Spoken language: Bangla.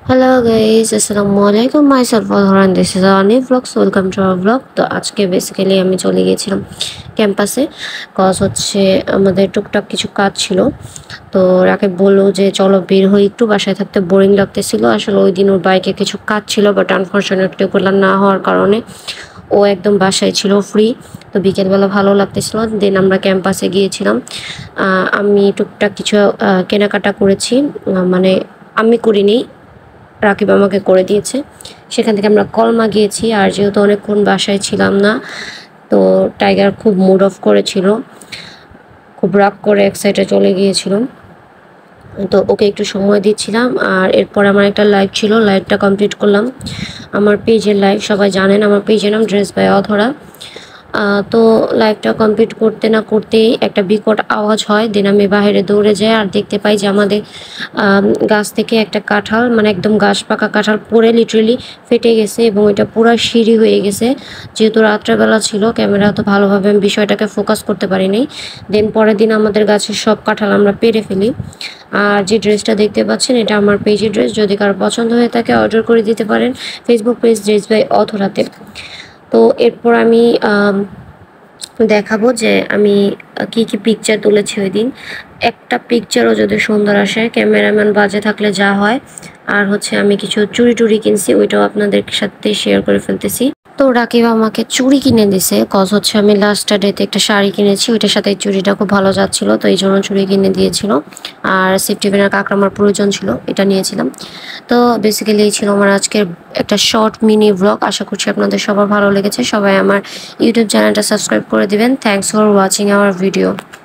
হ্যালো গাইস, আসসালামু আলাইকুম। Myself Adhora, this is our new blog. Welcome to our blog. তো আজকে বেসিক্যালি আমি চলে গিয়েছিলাম ক্যাম্পাসে, কজ হচ্ছে আমাদের টুকটাক কিছু কাজ ছিল। তো রাকিব বললো যে চলো বের হই একটু, বাসায় থাকতে বোরিং লাগতেছিল। আসলে ওই দিন ওর বাইকে কিছু কাজ ছিল, বাট আনফর্চুনেটলি ওগুলো না হওয়ার কারণে ও একদম বাসায় ছিল ফ্রি। তো বিকেলবেলা ভালো লাগতেছিল। দেন আমরা ক্যাম্পাসে গিয়েছিলাম। আমি টুকটাক কিছু কেনাকাটা করেছি, মানে আমি করিনি, রাকিব আমাকে করে দিয়েছে। সেখান থেকে আমরা কলমা গিয়েছি। আর যেহেতু অনেকক্ষণ বাসায় ছিলাম না, তো টাইগার খুব মুড অফ করেছিল, খুব রাগ করে এক সাইডে চলে গিয়েছিল। তো ওকে একটু সময় দিচ্ছিলাম। আর এরপর আমার একটা লাইভ ছিল, লাইভটা কমপ্লিট করলাম। আমার পেজের লাইভ, সবাই জানেন আমার পেজের নাম ড্রেস বাই অধরা। তো লাইভটা কমপ্লিট করতে না করতেই একটা বিকট আওয়াজ হয়। দেন আমি বাইরে দৌড়ে যাই আর দেখতে পাই যে আমাদের গাছ থেকে একটা কাঁঠাল, মানে একদম গাছ পাকা কাঁঠাল পড়ে লিটারেলি ফেটে গেছে এবং এটা পুরো সিঁড়ি হয়ে গেছে। যেহেতু রাত্রেবেলা ছিল, ক্যামেরা তো ভালোভাবে আমি বিষয়টাকে ফোকাস করতে পারিনি। দেন পরের দিন আমাদের গাছের সব কাঁঠাল আমরা পেরে ফেলি। আর যে ড্রেসটা দেখতে পাচ্ছেন, এটা আমার পেজের ড্রেস। যদি কারো পছন্দ হয়ে থাকে অর্ডার করে দিতে পারেন ফেসবুক পেজ ড্রেস বাই অধরাতে। তো এরপর আমি দেখাবো যে আমি কি কি পিকচার তুলেছি ওই দিন। একটা পিকচারও যদি সুন্দর আসে, ক্যামেরাম্যান বাজে থাকলে যা হয়। আর হচ্ছে আমি কিছু চুড়ি টুড়ি কিনছি, ওইটাও আপনাদের সাথে শেয়ার করে ফেলতেছি। তো রাকিব আমাকে চুড়ি কিনে দিছে, কজ হচ্ছে আমি লাস্ট ডেতে একটা শাড়ি কিনেছি, ওইটার সাথে এই চুড়িটা খুব ভালো যাচ্ছিল, তো এই জন্য চুড়ি কিনে দিয়েছিল। আর সেফটি পিনের কাঁকড়ামার প্রয়োজন ছিল, এটা নিয়েছিলাম। তো বেসিক্যালি এই ছিল আমার আজকের একটা শর্ট মিনি ব্লগ। আশা করছি আপনাদের সবার ভালো লেগেছে। সবাই আমার ইউটিউব চ্যানেলটা সাবস্ক্রাইব করে দিবেন। Thanks for watching our video.